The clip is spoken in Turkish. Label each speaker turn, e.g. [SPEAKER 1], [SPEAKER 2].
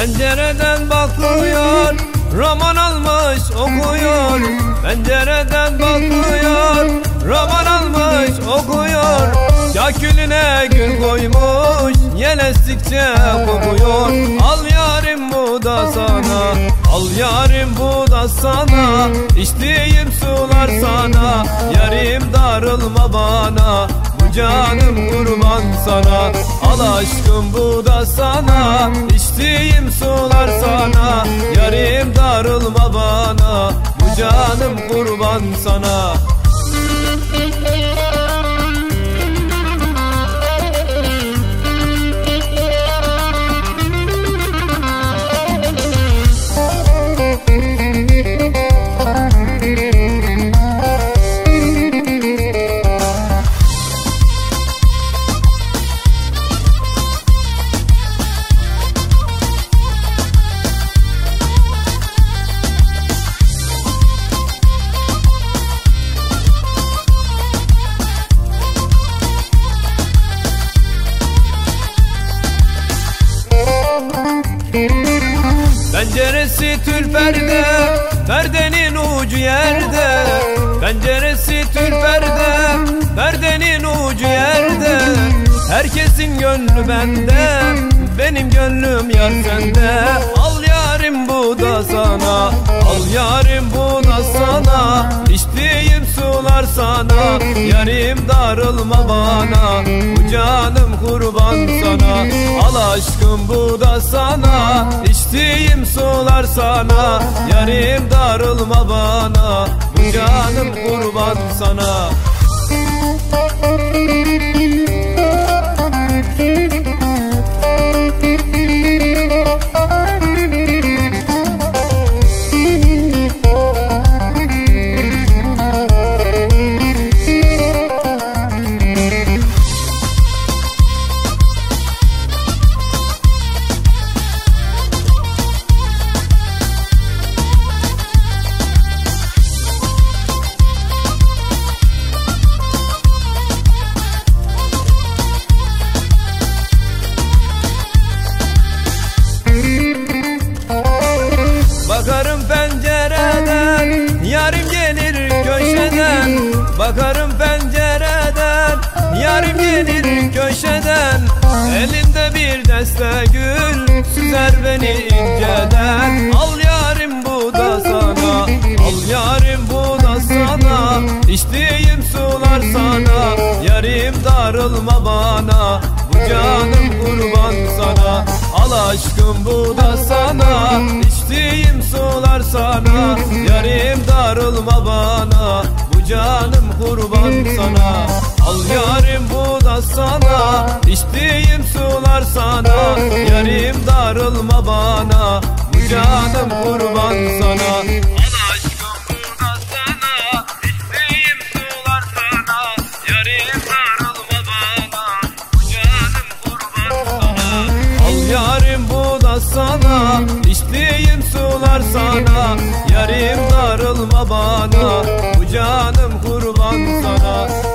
[SPEAKER 1] Pencereden bakıyor, roman almış okuyor. Pencereden bakıyor, roman almış okuyor. Kakülüne gül koymuş, yel estikçe kokuyor. Al yarim bu da sana, al yarim bu da sana. İçtiğim sular sana, yarim darılma bana. Bu canım kurban sana, al aşkım bu da sana. İçtiğim sular sana, yarim darılma bana. Bu canım kurban sana. Penceresi tül perde, perdenin ucu yerde. Penceresi tül perde, perdenin ucu yerde. Herkesin gönlü bende, benim gönlüm yar sende. Al yarim bu da sana, al yarim bu da sana. İçtiğim sular sana, yarim darılma bana. Bu canım kurban sana, al aşkım bu da sana. İçtiğim sular sana, yarim darılma bana. Bu canım kurban sana. Bakarım pencereden, yarim gelir köşeden. Bakarım pencereden, yarim gelir köşeden. Elinde bir deste gül, süzer beni inceden. Al yarim bu da sana, al yarim bu da sana. İçtiğim sular sana, yarim darılma bana. Bu canım kurban sana, al aşkım bu da sana. İçtiğim sular sana, yarim darılma bana. Bu canım kurban sana, al yarim bu da sana. İçtiğim sular sana, yarim darılma bana. Bu canım kurban sana, al aşkım bu da sana. İçtiğim sular sana, yarim darılma bana. Bu canım kurban sana, al yarim bu da sana. İçtiğim sular sana, yarim darılma bana. Bu canım kurban sana.